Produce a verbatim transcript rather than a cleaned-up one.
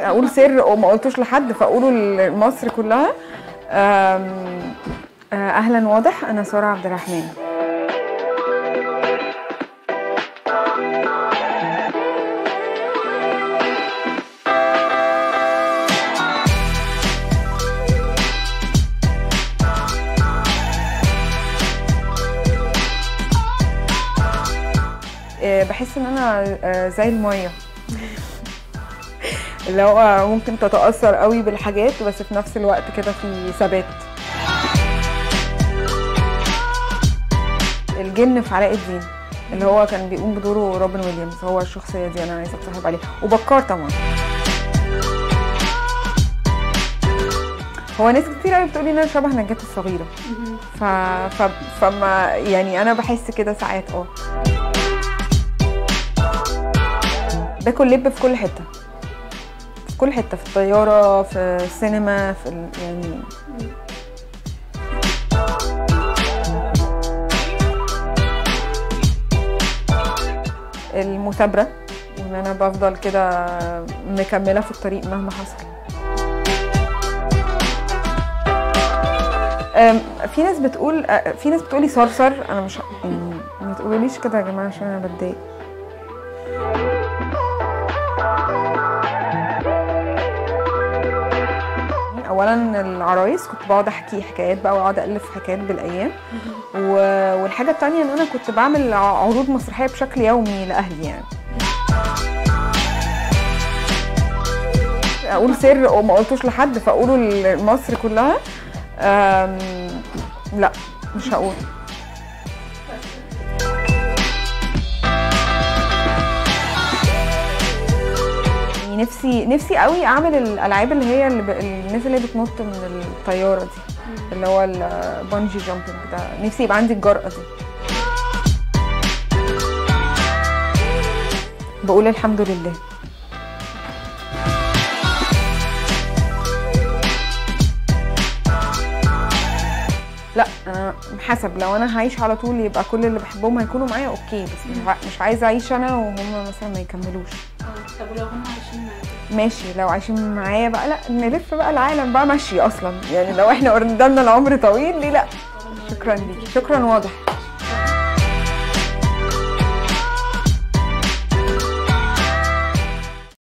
اقول سر وما قلتوش لحد فاقوله لمصر كلها. اهلا واضح، انا ساره عبد الرحمن. بحس ان انا زي الميه اللي هو ممكن تتاثر قوي بالحاجات بس في نفس الوقت كده في ثبات. الجن في علاء الدين اللي هو كان بيقوم بدوره روبن ويليامز، هو الشخصيه دي انا عايزه اتصاحب عليها. وبكار طبعا. هو ناس كتير قوي بتقولي ان انا شبه نجاة الصغيره. ف... ف... فما يعني انا بحس كده ساعات. اه باكل لب في كل حته، في كل حته، في الطياره، في السينما، في ال... يعني المثابره، ان انا بفضل كده مكمله في الطريق مهما حصل. في ناس بتقول في ناس بتقولي صرصر، انا مش يعني ما تقولوليش كده يا جماعه عشان انا بتضايق. اولا العرايس كنت بقعد احكي حكايات بقى واقعد الف حكايات بالايام، والحاجه الثانيه ان انا كنت بعمل عروض مسرحيه بشكل يومي لاهلي. يعني اقول سر وما قلتوش لحد فاقوله لمصر كلها. لا مش هقول. نفسي نفسي قوي اعمل الالعاب اللي هي اللي ب... الناس اللي بتنط من الطياره دي، اللي هو البانجي جامبنج ده، نفسي يبقى عندي الجرأه دي. بقول الحمد لله. لا انا حسب، لو انا هعيش على طول يبقى كل اللي بحبهم هيكونوا معايا اوكي، بس مش عايزه اعيش انا وهم مثلا ما يكملوش. طب ولو هم عايشين معايا ماشي، لو عايشين معايا بقى لا نلف بقى العالم بقى ماشي اصلا. يعني لو احنا قدامنا العمر طويل ليه لا. شكرا ليكي، شكرا واضح.